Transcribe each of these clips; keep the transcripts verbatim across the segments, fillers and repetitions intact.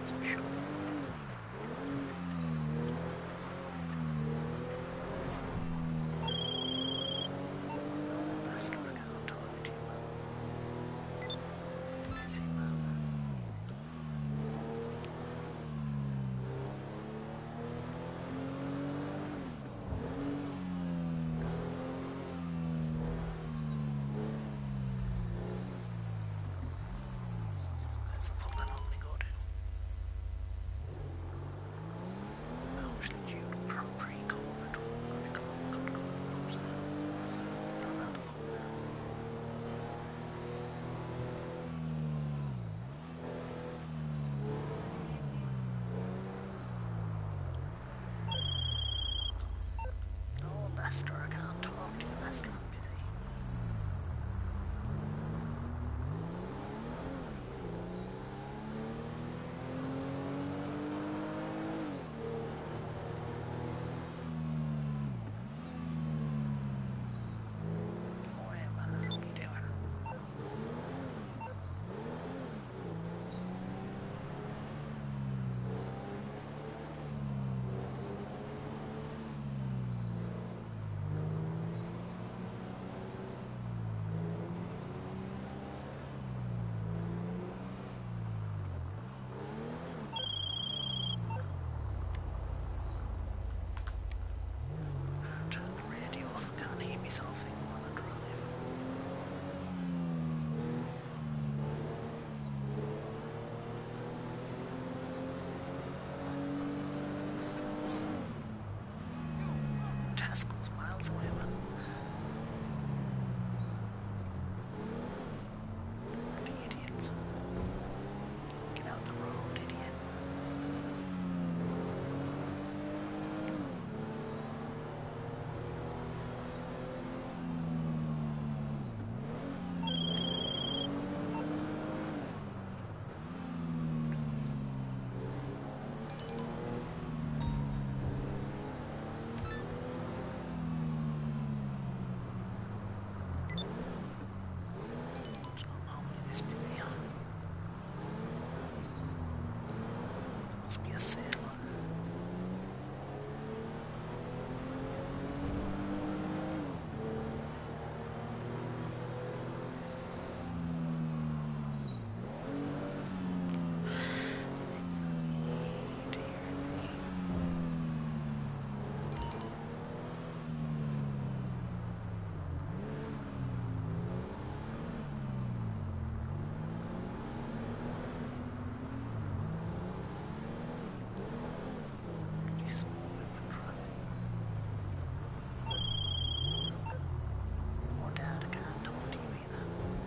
Lester, I can't talk to you, Lester, I'm busy. Oh, yeah, man, how you doing? Turn the radio off, I can't hear myself in while I drive. Tesco's miles away, man. The idiots. Get out the road, idiot. It's not normally this busy, huh? Must be a sale. Oh, Dad, I can't talk to you either.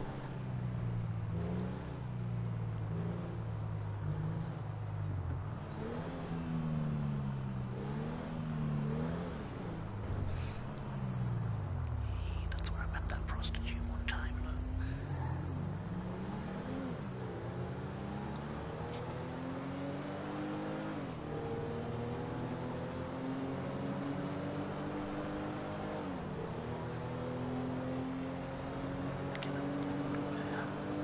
Hey, that's where I met that prostitute one time, look. Get up, yeah.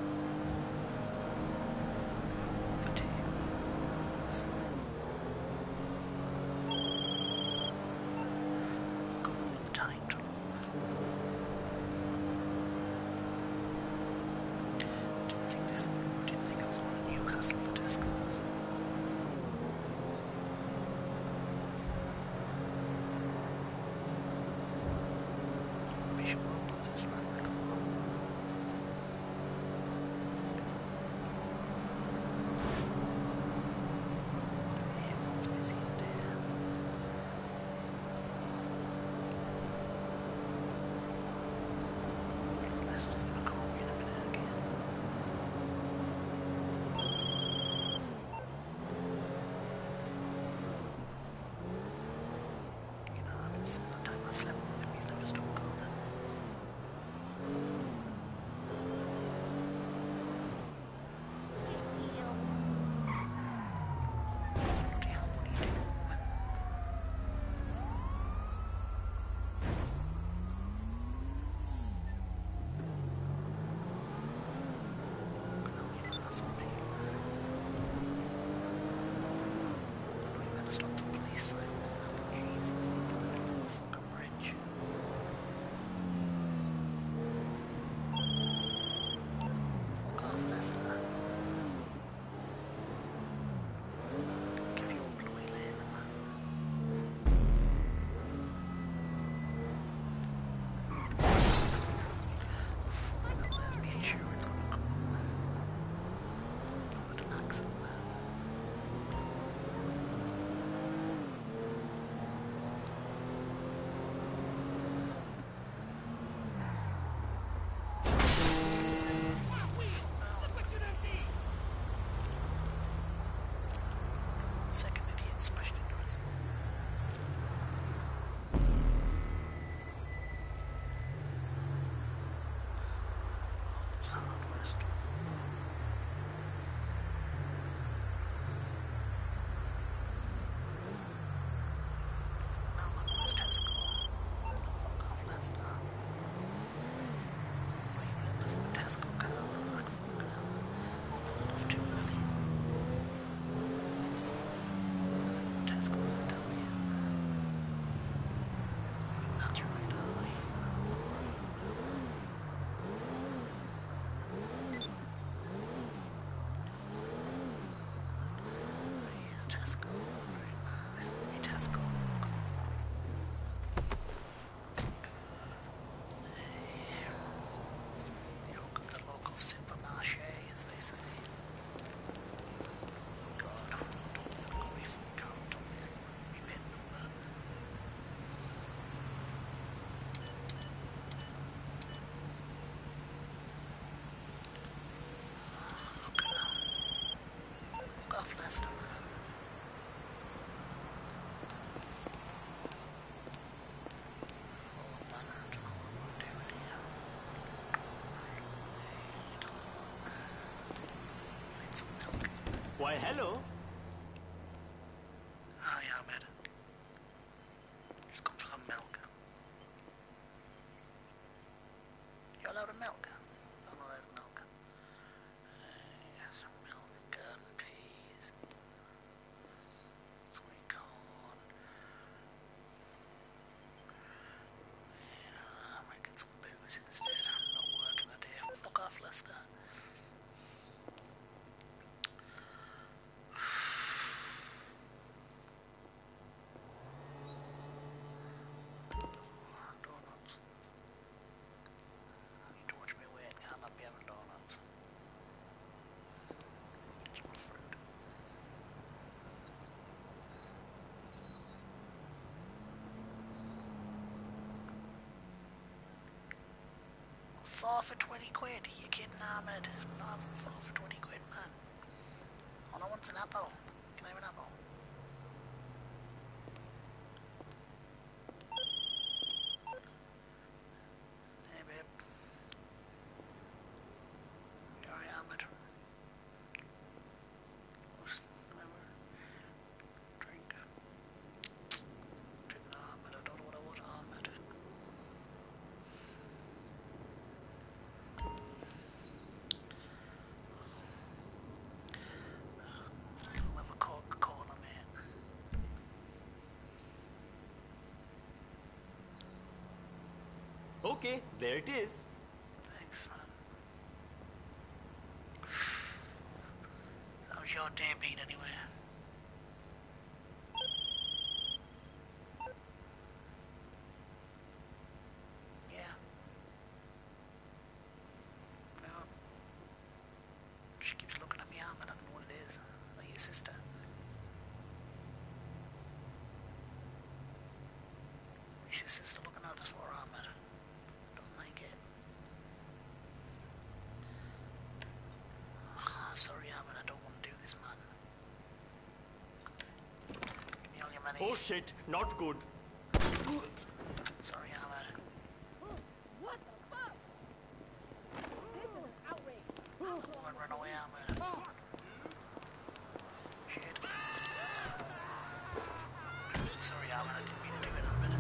Potatoes. I'm going with time tunnel. Didn't think this. Didn't think I was going to Newcastle for Tesco's. Bishop opens his right leg. Everyone's busy today. Lester's gonna call me in a minute again. You know, ever since that time I slept with him, he's never stopped calling. Bloody hell, what are you doing, woman? Tesco car, like fucking hell. I pulled off too early. Tesco's is down here. That's right, aye. Here's Tesco. Right, this is the Tesco. You don't got the local supermarché, as they say. God, don't think I've got me phone card, don't think I've got me pin number. Look off Leicester, man. Oh, man, I don't know what I'm doing here. Need some milk. Why, hello. Hi, Ahmed. Just come for some milk. You allowed a milk? Oh no, there's milk. Uh, some milk, gun, peas, sweet corn. Yeah, I'm making some booze instead. I'm not working a day. Fuck off, Leicester. Donuts. I need to watch my weight. Can't not be having donuts. Some fruit. Four for twenty quid. You kidding, Ahmed? I'm not having four for twenty quid, man. All I want's an apple. Can I have an apple? Hey, babe. You alright, Ahmed? What's- Can I have a drink? Didn't know, Ahmed. I don't know what I want, Ahmed. I'll have a Coca-Cola, mate. Okay, there it is. Thanks, man. How's your day been, anyway? Yeah. No. She keeps looking at me, Ahmed. I don't know what it is. Is that your sister? What's your sister looking at us for, Ahmed? Don't like it. Sorry, Ahmed. I don't want to do this, man. Give me all your money. Oh shit, not good. Sorry, Ahmed. What the fuck? This is an outrage. Come on, run away, Ahmed. Shit. Sorry, Ahmed. I didn't mean to do it, Ahmed.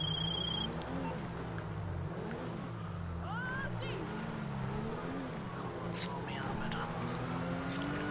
Oh, jeez. No one saw me, Ahmed. I wasn't the one saw me.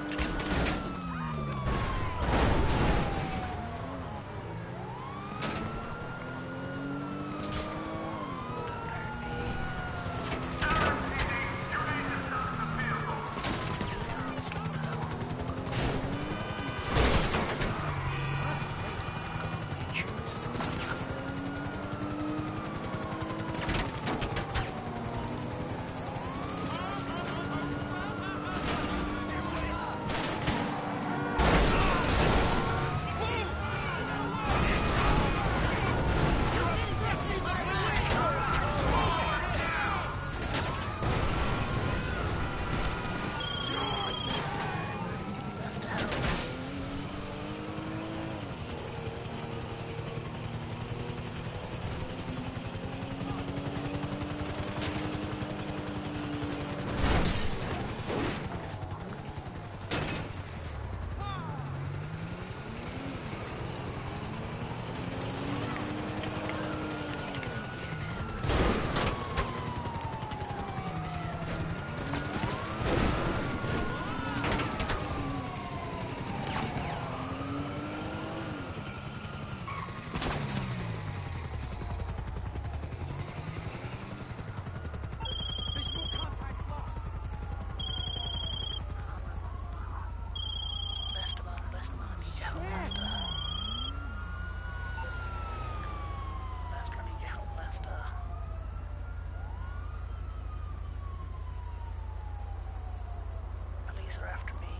police are after me.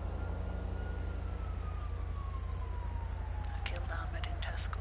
I killed Ahmed in Tesco.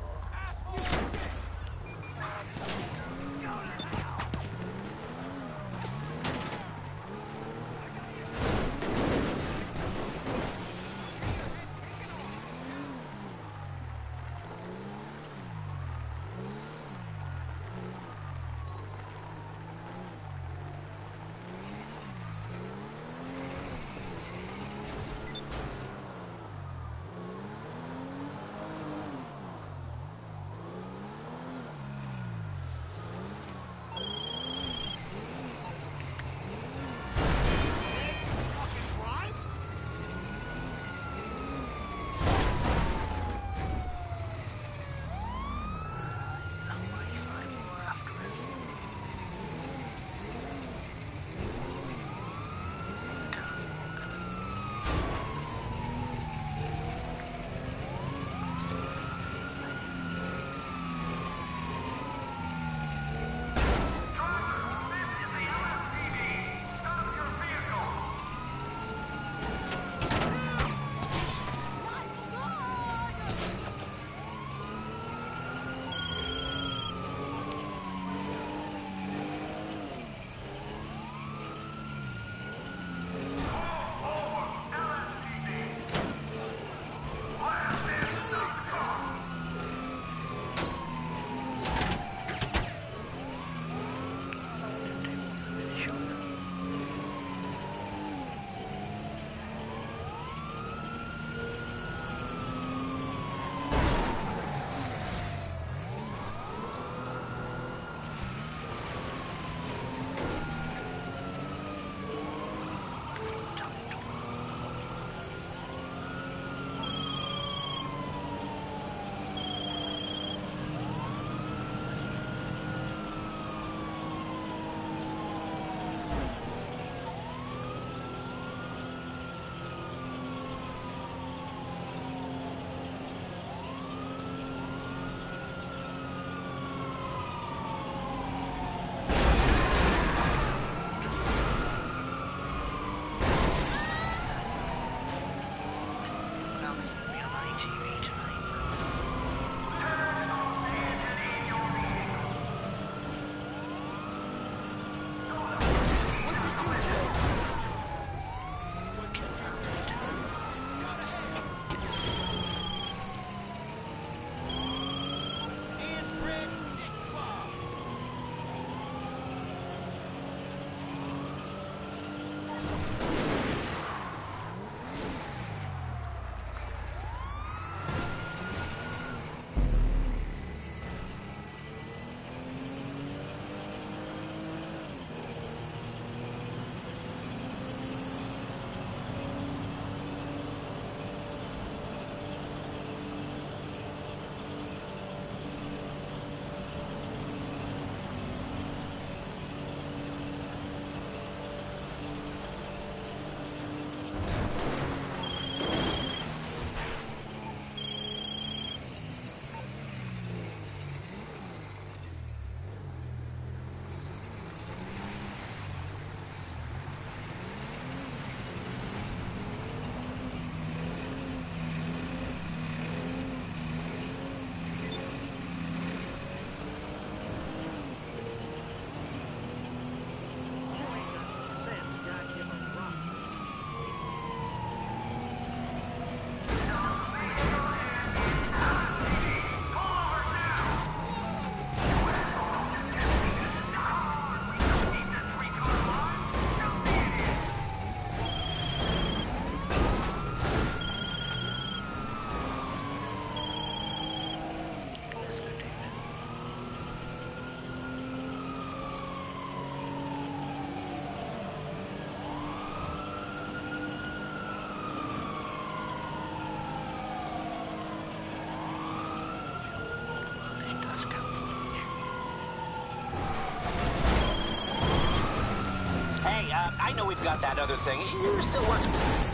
I know we've got that other thing. You're still working.